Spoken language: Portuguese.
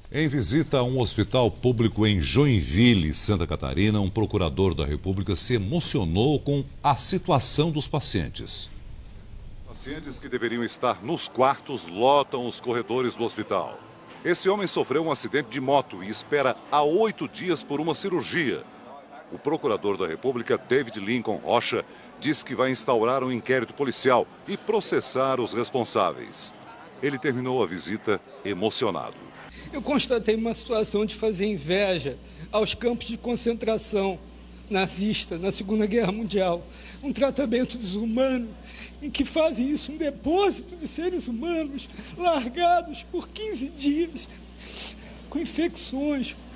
Em visita a um hospital público em Joinville, Santa Catarina, um procurador da República se emocionou com a situação dos pacientes. Pacientes que deveriam estar nos quartos lotam os corredores do hospital. Esse homem sofreu um acidente de moto e espera há 8 dias por uma cirurgia. O procurador da República, David Lincoln Rocha, diz que vai instaurar um inquérito policial e processar os responsáveis. Ele terminou a visita emocionado. Eu constatei uma situação de fazer inveja aos campos de concentração nazista na Segunda Guerra Mundial. Um tratamento desumano em que fazem isso, um depósito de seres humanos largados por 15 dias, com infecções,